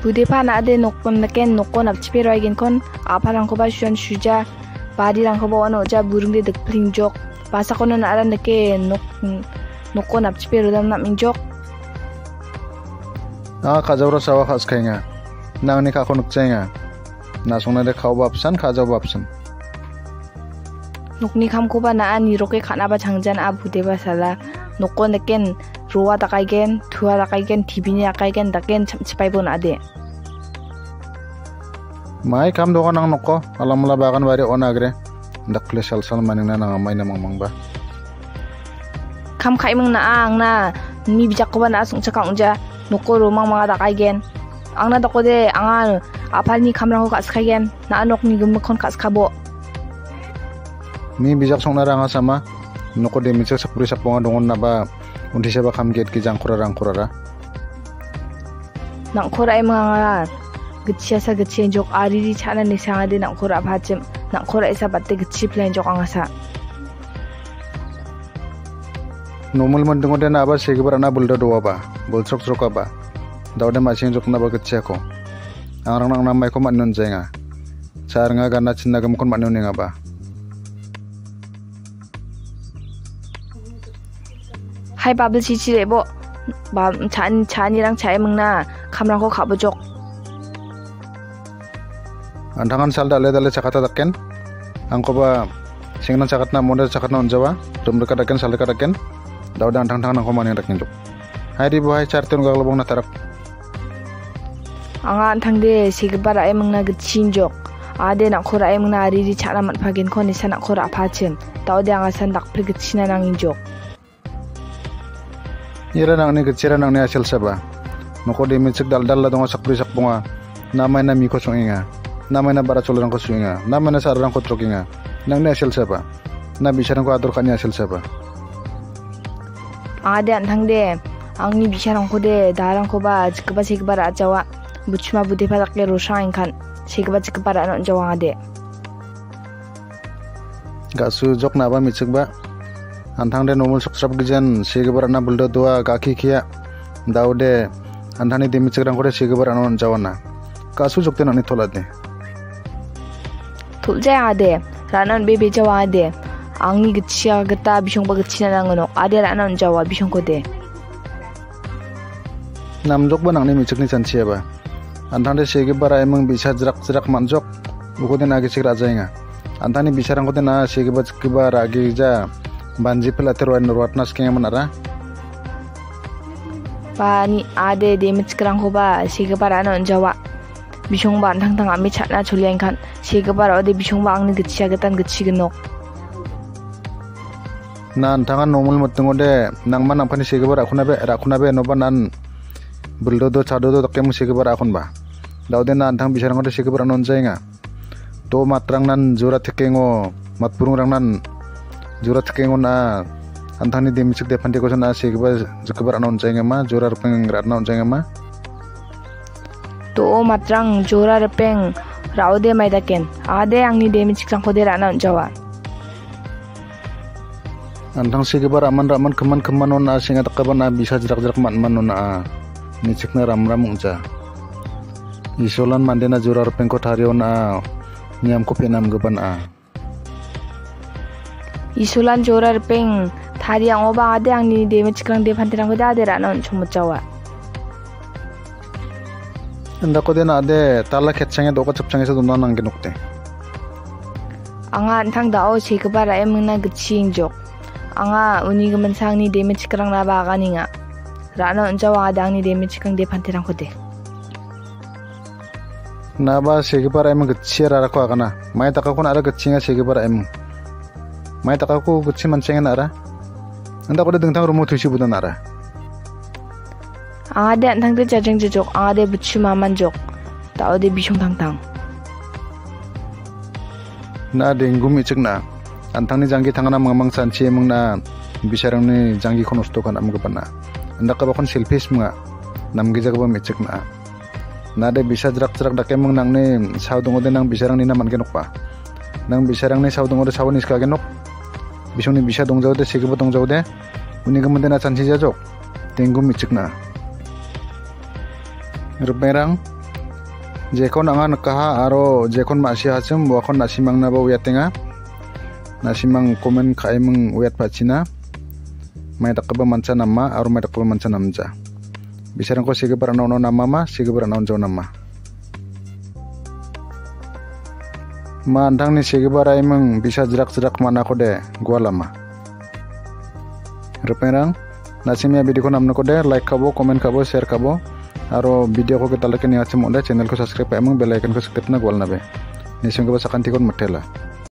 budepa na ade nokon naken nokon apchipero agen kon apharangko ba shuan shuja barirangko ba ono ja burungde dekplingjok basakono na aran nake nokon apchipero dam namingjok kajawra sawa khaskainga nangni khako nukchainga nasongna de khaw babsan khajaw babsan nokni khamko ba na ani roke khana ba changjan a budepa sala nokon naken ruwa takaigen thua takaigen tibini akaigen daken chamchipaibo na ade mai kam dogan nang nokko alamula bagan bari onagre dakle sal maningna nang mai namang mangba kam khaimang na ang na mi bijak ko ba na sungcha kaungja nokko romang mga takaigen ang na dakode anga apalni kamrang ko kaskaigen na anok ni gumkon kaskabo mi bijak songna ranga sama nokko de michak sapuri saponga dongon na ba undi seba kam get ki jangkura rangkurara nangkura emanga gchiasa gchien jok ariri chana ni sanga de nangkura bhachim nangkura isa batte gchi plan jok angasa normal mandungo de na ba segibar na bulda dowa ba bolsok soka ba dawde masing jok na ba gchia ko angrang nang namai ko manun jenga charnga ganna chinna gam kon manun nga ba hai babel cici lebo chanirang chai mengna kamrang ko khabojok antangan sal dale chakata dakken angko ba singnan chakatna monde chakatna onjawa rumreka dakken sal dakken dawda antang nangko mani dakken jok hai ri bohai chartun gaglobong na tarap anga antangde sigbar ai mengna gchin jok ade nakora ai mengna riri chana mat phagin ko nisa nakora phachim dawde anga san dakpri gchina nangin jok ira nang ni gechira nang ni asel saba noko de micik dal la donga sakpri sakpunga namai na mi ko songinga namai na bara cholang ko suinga namai na sarang ko trokinga nang ni asel saba na bisarang ko ador kanya asel saba ade antangde angni bisarang ko de darang ko ba jikba sigbar ajawa buchma bude padakle rosain kan sigba jikbar anon jawa ade gasu jok na ba micik ba antangde normal subscribe gijan segebar na bulda doa gaki kia daude antani demi cegrang kore segebar anon jawana kasu jokte nani tolade tulja ade ranon bebe jawa ade angni gchia gata bishong ba gchina nangono ade ranon jawa bishong ko de nam jok ba nangni michikni chanchia ba antangde segebar emang bisa jerak manjok ukode nagi cegra jainga antani bisarang kode na segebar agi ja banji pelater wan ruatnas keng manara pani ade damage krang ko ba sigabar anon jawa bisong ba thang ami chatna chulian kan sigabar ode bisong ba angni gchia gatan gchi gnok nan tangan normal mutungo de nangman nangpani sigabar rakuna be noba nan buldo do chado do takem sigabar akun ba daude nan thang bisarang ode sigabar anon jainga to matrang nan jura thekengo matpurung rang nan jurat kengona antani de misik de pande ko sana sigba jukbar anon jainga ma jura rupeng ratna on jainga ma to matrang jura rupeng raude mai daken ade angni de misik sang khode rana on jawa antang sigba raman keman on singa takabana bisa jerak man on misik na ram unja isolan mandena jura rupeng ko tharion niam ko penam gaban isolan jorar peng thari ang oba ade angni de mechkrang de phantirang ko ade ranon chumut jawa anda ko den ade tala khetchange doka chapchange sa dunna nang genukte anga anthang dao chekbar emna gching jok anga uni gaman sangni de mechkrang na ba ganinga ranon jawa ade angni de mechkrang de phantirang ko de na ba chekbar em gchira ra ko agana mai taka kon ara gchinga chekbar em mai takaku gutsi mancengin ara anda ko dengtang rumu thusi budan ara ade antang de jajeng jok ade buchu maman jok taude bishong tang na denggu micikna antang ni janggi tangana mamang sanchi emangna bisarang ni janggi konosto kan am gapana anda ka bakon selfish mga namgi jagba micikna na de bisa jerak dakemang nang ni saudungo de nang bisarang ni naman genok pa nang bisarang ni saudungo de sawanis ka genok bisong ni bisa dongjau de segibo dongjau de uni gamande na chanchi jajok tenggu micikna ruperang jekon anga nakaha aro jekon masih hacem wakon nasimang na ba uyatenga nasimang komen kaimeng uyat pacina mai takaba manca nama aro mai takaba manca namja bisarang ko sige para nono nama ma sige para non jo nama ma andang ni sige para imeng bisa jerak mana ko de gua lama reperang nasimya video ko namno ko de like kabo komen kabo share kabo aro video ko kita leken yang acem channel ko subscribe emang bel icon ko subscribe na gwal nabe nisung ko sa kantikon matela